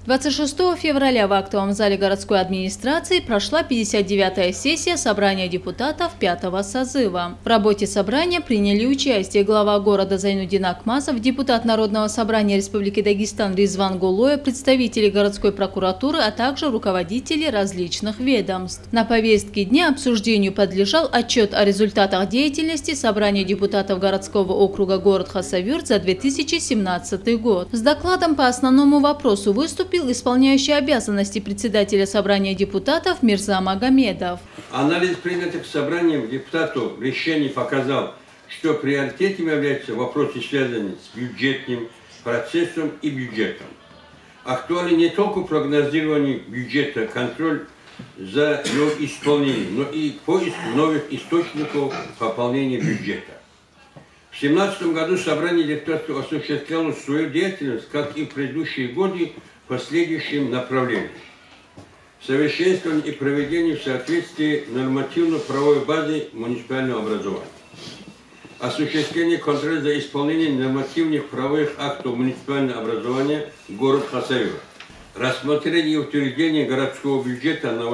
26 февраля в актовом зале городской администрации прошла 59-я сессия собрания депутатов 5-го созыва. В работе собрания приняли участие глава города Зайнудин Акмазов, депутат Народного собрания Республики Дагестан Ризван Гулоев, представители городской прокуратуры, а также руководители различных ведомств. На повестке дня обсуждению подлежал отчет о результатах деятельности собрания депутатов городского округа город Хасавюрт за 2017 год. С докладом по основному вопросу выступил исполняющий обязанности председателя собрания депутатов Мирза Магомедов. Анализ принятых собранием депутатов решений показал, что приоритетом являются вопросы, связанные с бюджетным процессом и бюджетом. Актуальны не только прогнозирование бюджета, контроль за его исполнением, но и поиск новых источников пополнения бюджета. В 2017 году собрание депутатов осуществляло свою деятельность, как и в предыдущие годы, по следующим направлениям: совершенствование и проведение в соответствии нормативно-правовой базы муниципального образования, осуществление контроля за исполнением нормативных правовых актов муниципального образования город Хасавюрт, рассмотрение и утверждение городского бюджета на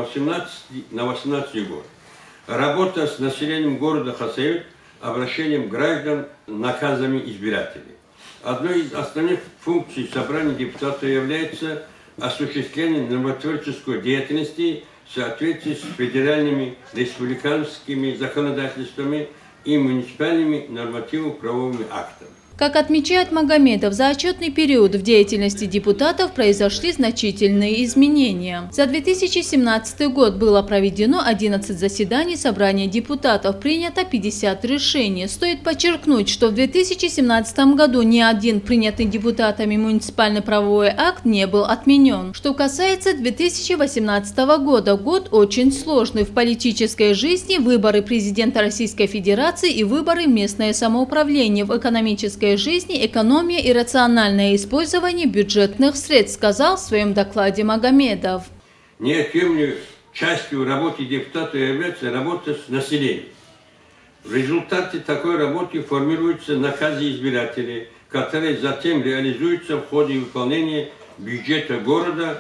18 год, работа с населением города Хасавюрт, обращением граждан, наказами избирателей. Одной из основных функций собрания депутатов является осуществление нормотворческой деятельности в соответствии с федеральными, республиканскими законодательствами и муниципальными нормативно-правовыми актами. Как отмечает Магомедов, за отчетный период в деятельности депутатов произошли значительные изменения. За 2017 год было проведено 11 заседаний собрания депутатов, принято 50 решений. Стоит подчеркнуть, что в 2017 году ни один принятый депутатами муниципальный правовой акт не был отменен. Что касается 2018 года, год очень сложный в политической жизни, выборы президента Российской Федерации и выборы в местное самоуправление, в экономической жизни, экономия и рациональное использование бюджетных средств, сказал в своем докладе Магомедов. Неотъемлемой частью работы депутата является работа с населением. В результате такой работы формируются наказы избирателей, которые затем реализуются в ходе выполнения бюджета города,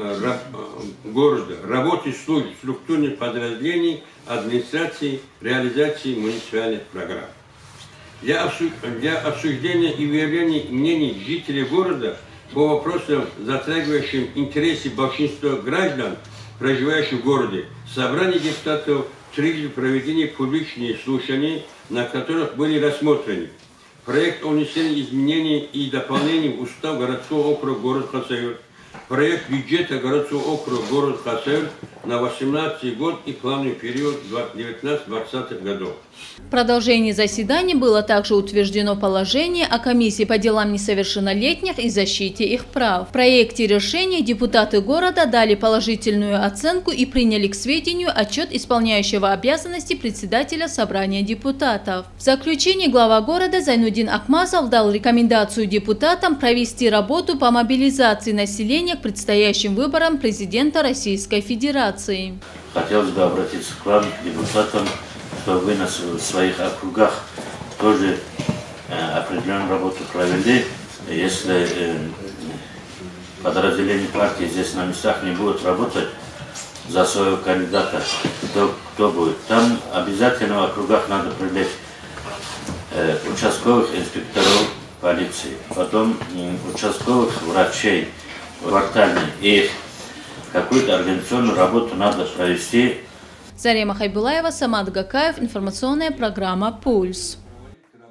работы служб, структурных подразделений, администрации, реализации муниципальных программ. Для обсуждения и выявления мнений жителей города по вопросам, затрагивающим интересы большинства граждан, проживающих в городе, собрание депутатов трижды проведение публичных слушаний, на которых были рассмотрены проект о внесении изменений и дополнений в устав городского округа город Хасавюрт, проект бюджета городского округа город Хасавюрт на 2018 год и плановый период 19-20 годов. В продолжении заседания было также утверждено положение о комиссии по делам несовершеннолетних и защите их прав. В проекте решения депутаты города дали положительную оценку и приняли к сведению отчет исполняющего обязанности председателя собрания депутатов. В заключении глава города Зайнудин Акмазов дал рекомендацию депутатам провести работу по мобилизации населения к предстоящим выборам президента Российской Федерации. Хотелось бы обратиться к вам, депутатам, чтобы вы на своих округах тоже определенную работу провели. Если подразделения партии здесь на местах не будут работать за своего кандидата, то кто будет? Там обязательно в округах надо привлечь участковых инспекторов полиции, потом участковых врачей, квартальных, и какую-то организационную работу надо провести. Зарема Хайбулаева, Самат Гакаев, информационная программа «Пульс».